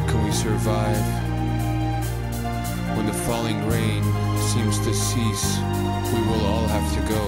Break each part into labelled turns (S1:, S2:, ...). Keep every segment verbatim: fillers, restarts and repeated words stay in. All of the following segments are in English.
S1: can we survive when the falling rain seems to cease? We will all have to go.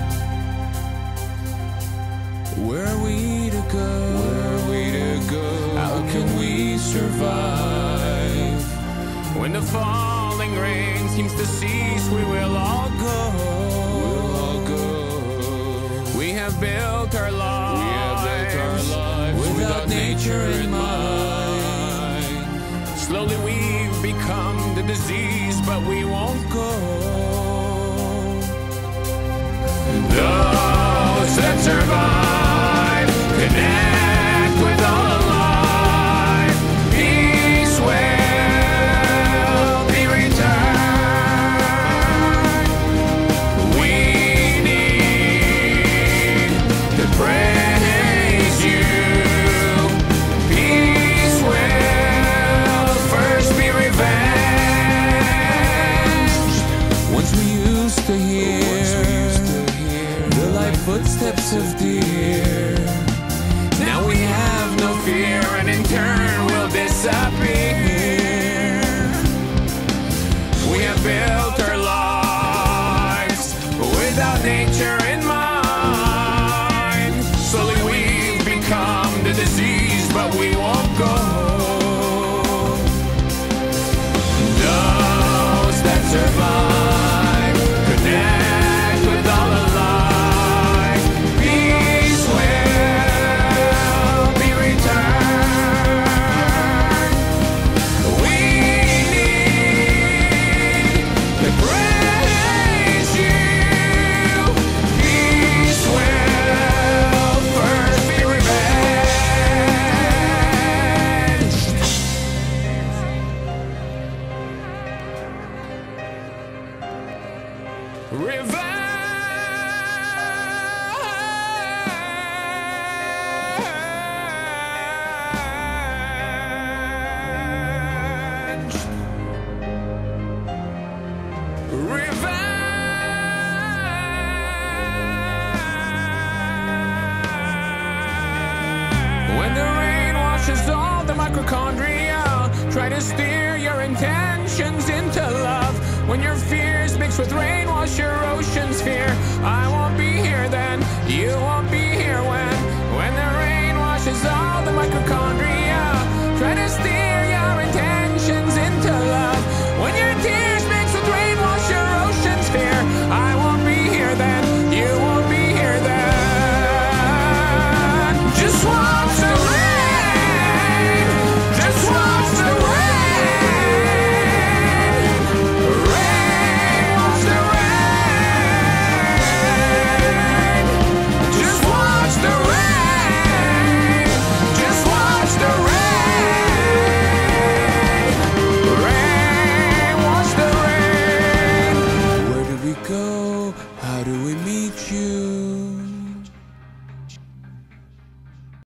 S1: Where are we to go? Where are we to go? How can we survive
S2: when the falling rain seems to cease? We will all go.
S1: We'll all go.
S2: We have built our lives.
S1: We have built our lives
S2: without,
S1: without
S2: nature in
S1: mind.
S2: Slowly we've become the disease, but we won't go. Those that survive connect with all alive. Peace will be returned. We need to praise you. Peace will first be revenged.
S1: Once we used to hear the light footsteps of deer.
S2: Now we have no fear, and in turn will disappear. We have built our lives without nature in mind. Slowly we've become the disease, but we won't go. Those that survive connect with all alive. Peace will be returned. We need to praise you. Peace will first be revenged. Revenge. When the rain washes all the mitochondria, try to steer your intentions into love. When your fears mix with rain, wash your ocean sphere. I won't be here then, you won't be here when. When the rain washes all the mitochondria.